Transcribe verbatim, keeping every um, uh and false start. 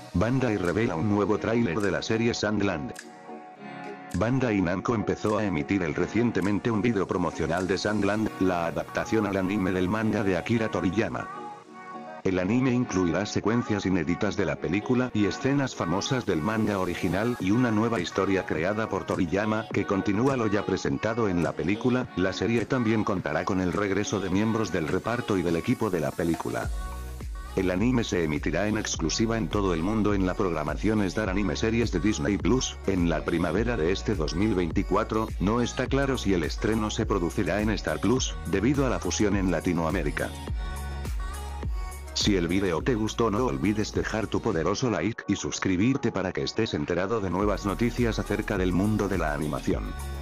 Bandai revela un nuevo tráiler de la serie Sandland. Bandai Namco empezó a emitir el recientemente un vídeo promocional de Sandland, la adaptación al anime del manga de Akira Toriyama. El anime incluirá secuencias inéditas de la película y escenas famosas del manga original y una nueva historia creada por Toriyama que continúa lo ya presentado en la película. La serie también contará con el regreso de miembros del reparto y del equipo de la película. El anime se emitirá en exclusiva en todo el mundo en la programación Star Anime Series de Disney Plus, en la primavera de este dos mil veinticuatro. No está claro si el estreno se producirá en Star Plus, debido a la fusión en Latinoamérica. Si el vídeo te gustó, no olvides dejar tu poderoso like y suscribirte para que estés enterado de nuevas noticias acerca del mundo de la animación.